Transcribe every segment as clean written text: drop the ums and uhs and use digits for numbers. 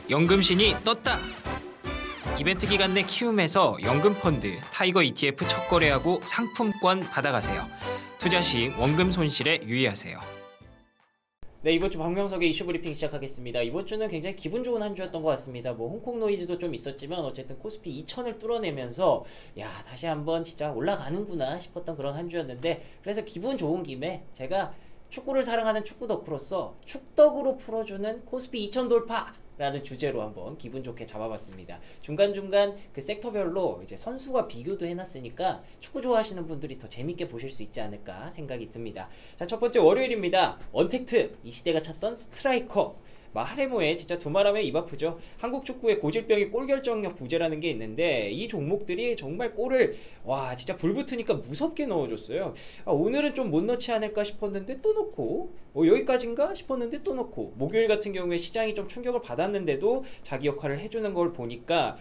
연금신이 떴다. 이벤트 기간 내 키움에서 연금펀드 타이거 ETF 첫 거래하고 상품권 받아가세요. 투자 시 원금 손실에 유의하세요. 네, 이번 주 박명석의 이슈 브리핑 시작하겠습니다. 이번 주는 굉장히 기분 좋은 한 주였던 것 같습니다. 뭐 홍콩 노이즈도 좀 있었지만 어쨌든 코스피 2000을 뚫어내면서 야, 다시 한번 진짜 올라가는구나 싶었던 그런 한 주였는데, 그래서 기분 좋은 김에 제가 축구를 사랑하는 축구 덕후로서 축덕으로 풀어주는 코스피 2000 돌파! 라는 주제로 한번 기분 좋게 잡아봤습니다. 중간중간 그 섹터별로 이제 선수와 비교도 해놨으니까 축구 좋아하시는 분들이 더 재밌게 보실 수 있지 않을까 생각이 듭니다. 자, 첫 번째 월요일입니다. 언택트, 이 시대가 찾던 스트라이커. 하레모에 진짜 두말하면 입 아프죠. 한국 축구의 고질병이 골결정력 부재라는 게 있는데, 이 종목들이 정말 골을 와 진짜 불붙으니까 무섭게 넣어줬어요. 오늘은 좀 못 넣지 않을까 싶었는데 또 넣고, 여기까지인가 싶었는데 또 넣고, 목요일 같은 경우에 시장이 좀 충격을 받았는데도 자기 역할을 해주는 걸 보니까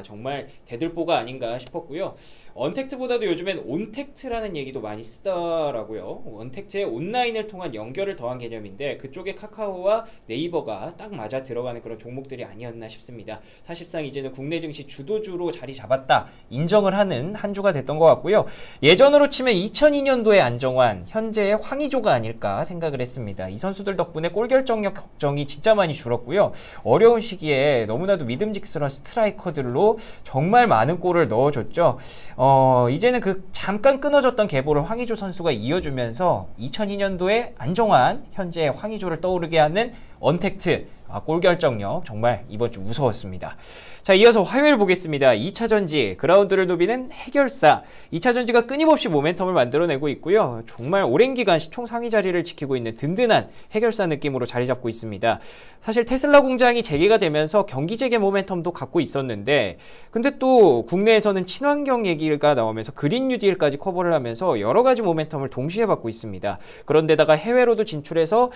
정말 대들보가 아닌가 싶었고요. 언택트보다도 요즘엔 온택트라는 얘기도 많이 쓰더라고요. 언택트의 온라인을 통한 연결을 더한 개념인데, 그쪽에 카카오와 네이버가 딱 맞아 들어가는 그런 종목들이 아니었나 싶습니다. 사실상 이제는 국내 증시 주도주로 자리 잡았다 인정을 하는 한 주가 됐던 것 같고요. 예전으로 치면 2002년도의 안정환, 현재의 황의조가 아닐까 생각을 했습니다. 이 선수들 덕분에 골 결정력 걱정이 진짜 많이 줄었고요. 어려운 시기에 너무나도 믿음직스러운 스트라이커들로 정말 많은 골을 넣어줬죠. 이제는 그 잠깐 끊어졌던 계보를 황의조 선수가 이어주면서 2002년도에 안정환, 현재의 황의조를 떠오르게 하는 언택트, 골 결정력 정말 이번 주 무서웠습니다. 자, 이어서 화요일 보겠습니다. 2차전지, 그라운드를 누비는 해결사. 2차전지가 끊임없이 모멘텀을 만들어내고 있고요. 정말 오랜 기간 시총 상위 자리를 지키고 있는 든든한 해결사 느낌으로 자리 잡고 있습니다. 사실 테슬라 공장이 재개가 되면서 경기 재개 모멘텀도 갖고 있었는데, 근데 또 국내에서는 친환경 얘기가 나오면서 그린 뉴딜까지 커버를 하면서 여러 가지 모멘텀을 동시에 받고 있습니다. 그런데다가 해외로도 진출해서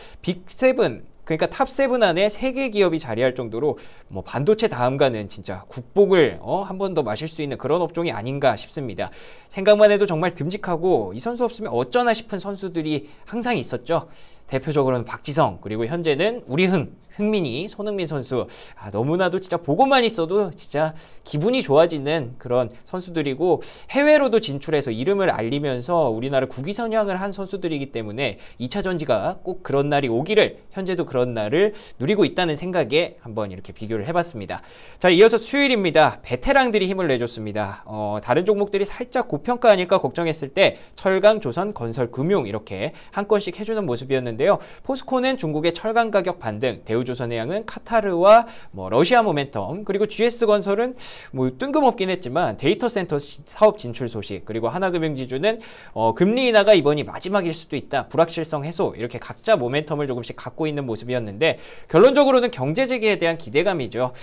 빅7, 그러니까 탑7 안에 3개 기업이 자리할 정도로 반도체 다음가는 진짜 국복을 한 번 더 마실 수 있는 그런 업종이 아닌가 싶습니다. 생각만 해도 정말 듬직하고, 이 선수 없으면 어쩌나 싶은 선수들이 항상 있었죠. 대표적으로는 박지성, 그리고 현재는 우리 흥민이, 손흥민 선수. 너무나도 진짜 보고만 있어도 진짜 기분이 좋아지는 그런 선수들이고, 해외로도 진출해서 이름을 알리면서 우리나라 국위 선양을 한 선수들이기 때문에 2차 전지가 꼭 그런 날이 오기를, 현재도 그런 날을 누리고 있다는 생각에 한번 이렇게 비교를 해봤습니다. 자, 이어서 수요일입니다. 베테랑들이 힘을 내줬습니다. 다른 종목들이 살짝 고평가 아닐까 걱정했을 때 철강, 조선, 건설, 금융 이렇게 한 건씩 해주는 모습이었는데요. 포스코는 중국의 철강 가격 반등, 대우조선해양은 카타르와 러시아 모멘텀, 그리고 GS건설은 뜬금없긴 했지만 데이터 센터 사업 진출 소식, 그리고 하나금융지주는 금리 인하가 이번이 마지막일 수도 있다, 불확실성 해소, 이렇게 각자 모멘텀을 조금씩 갖고 있는 모습이었는데, 결론적으로는 경제 재개에 대한 기대감이죠.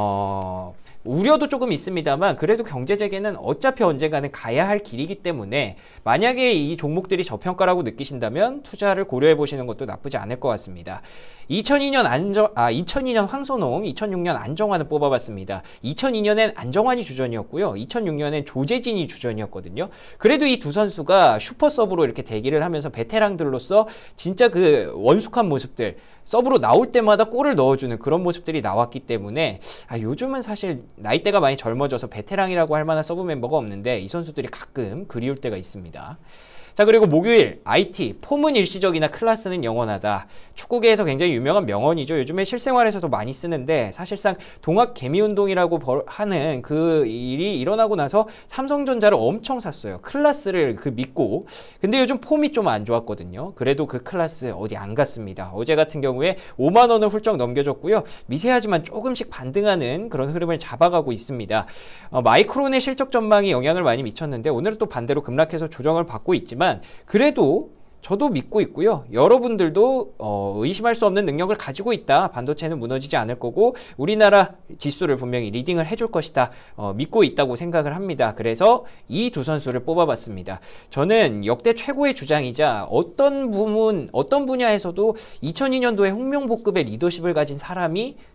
우려도 조금 있습니다만 그래도 경제 재개는 어차피 언젠가는 가야 할 길이기 때문에, 만약에 이 종목들이 저평가라고 느끼신다면 투자를 고려해 보시는 것도 나쁘지 않을 것 같습니다. 2002년 황선홍, 2006년 안정환을 뽑아봤습니다. 2002년엔 안정환이 주전이었고요. 2006년엔 조재진이 주전이었거든요. 그래도 이 두 선수가 슈퍼서브로 이렇게 대기를 하면서 베테랑들로서 진짜 그 원숙한 모습들, 서브로 나올 때마다 골을 넣어주는 그런 모습들이 나왔기 때문에, 요즘은 사실 나이대가 많이 젊어져서 베테랑이라고 할 만한 서브 멤버가 없는데 이 선수들이 가끔 그리울 때가 있습니다. 자, 그리고 목요일 IT, 폼은 일시적이나 클래스는 영원하다. 축구계에서 굉장히 유명한 명언이죠. 요즘에 실생활에서도 많이 쓰는데, 사실상 동학개미운동이라고 하는 그 일이 일어나고 나서 삼성전자를 엄청 샀어요. 클래스를 믿고. 근데 요즘 폼이 좀 안 좋았거든요. 그래도 그 클래스 어디 안 갔습니다. 어제 같은 경우에 5만 원을 훌쩍 넘겨줬고요. 미세하지만 조금씩 반등하는 그런 흐름을 잡아가고 있습니다. 마이크론의 실적 전망이 영향을 많이 미쳤는데 오늘은 또 반대로 급락해서 조정을 받고 있지만, 그래도 저도 믿고 있고요. 여러분들도 의심할 수 없는 능력을 가지고 있다. 반도체는 무너지지 않을 거고 우리나라 지수를 분명히 리딩을 해줄 것이다. 믿고 있다고 생각을 합니다. 그래서 이 두 선수를 뽑아봤습니다. 저는 역대 최고의 주장이자 어떤 분야에서도 2002년도에 홍명보급의 리더십을 가진 사람이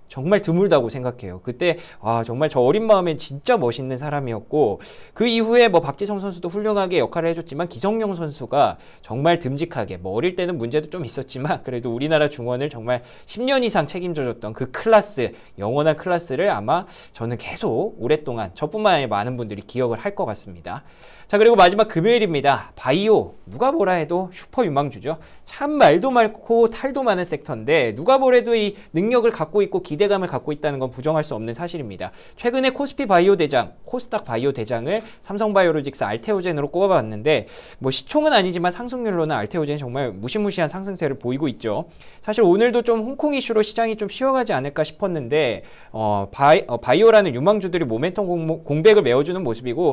정말 드물다고 생각해요. 그때 정말 저 어린 마음에 진짜 멋있는 사람이었고, 그 이후에 뭐 박지성 선수도 훌륭하게 역할을 해줬지만 기성용 선수가 정말 듬직하게, 뭐 어릴 때는 문제도 좀 있었지만 그래도 우리나라 중원을 정말 10년 이상 책임져줬던 그 클래스, 영원한 클래스를 아마 저는 계속 오랫동안 저뿐만 아니라 많은 분들이 기억을 할 것 같습니다. 자, 그리고 마지막 금요일입니다. 바이오, 누가 뭐라 해도 슈퍼 유망주죠. 참 말도 많고 탈도 많은 섹터인데 누가 뭐래도 이 능력을 갖고 있고 기대감을 갖고 있다는 건 부정할 수 없는 사실입니다. 최근에 코스피 바이오 대장, 코스닥 바이오 대장을 삼성바이오로직스 알테오젠으로 꼽아봤는데, 뭐 시총은 아니지만 상승률로는 알테오젠이 정말 무시무시한 상승세를 보이고 있죠. 사실 오늘도 좀 홍콩 이슈로 시장이 좀 쉬어가지 않을까 싶었는데 바이오라는 유망주들이 모멘텀 공백을 메워주는 모습이고,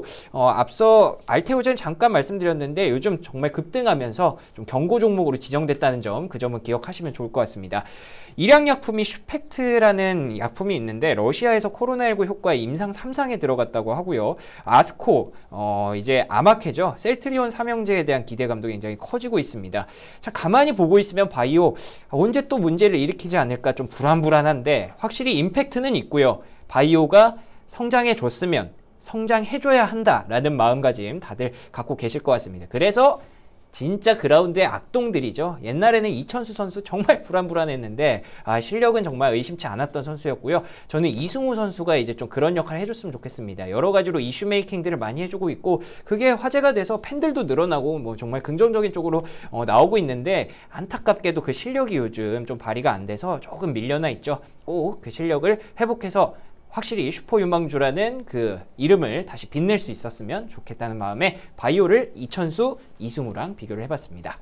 앞서 알테오젠 잠깐 말씀드렸는데 요즘 정말 급등하면서 좀 경고 종목으로 지정됐다는 점, 그 점은 기억하시면 좋을 것 같습니다. 일양약품이 슈펙트라는 약품이 있는데 러시아에서 코로나19 효과에 임상 3상에 들어갔다고 하고요. 아스코, 이제 아마케죠. 셀트리온 삼형제에 대한 기대감도 굉장히 커지고 있습니다. 자, 가만히 보고 있으면 바이오 언제 또 문제를 일으키지 않을까 좀 불안한데, 확실히 임팩트는 있고요. 바이오가 성장해 줬으면 성장해줘야 한다라는 마음가짐 다들 갖고 계실 것 같습니다. 그래서 진짜 그라운드의 악동들이죠. 옛날에는 이천수 선수 정말 불안했는데 실력은 정말 의심치 않았던 선수였고요. 저는 이승우 선수가 이제 좀 그런 역할을 해줬으면 좋겠습니다. 여러 가지로 이슈 메이킹들을 많이 해주고 있고, 그게 화제가 돼서 팬들도 늘어나고 뭐 정말 긍정적인 쪽으로 나오고 있는데, 안타깝게도 그 실력이 요즘 좀 발휘가 안 돼서 조금 밀려나 있죠. 꼭 그 실력을 회복해서 확실히 슈퍼 유망주라는 그 이름을 다시 빛낼 수 있었으면 좋겠다는 마음에 바이오를 이천수, 이승우랑 비교를 해봤습니다.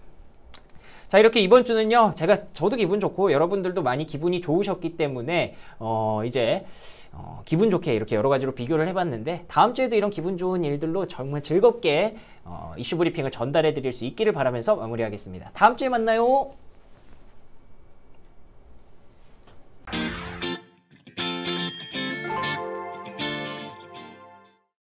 자, 이렇게 이번 주는요, 저도 기분 좋고 여러분들도 많이 기분이 좋으셨기 때문에 이제 기분 좋게 이렇게 여러 가지로 비교를 해봤는데, 다음 주에도 이런 기분 좋은 일들로 정말 즐겁게 이슈 브리핑을 전달해 드릴 수 있기를 바라면서 마무리하겠습니다. 다음 주에 만나요.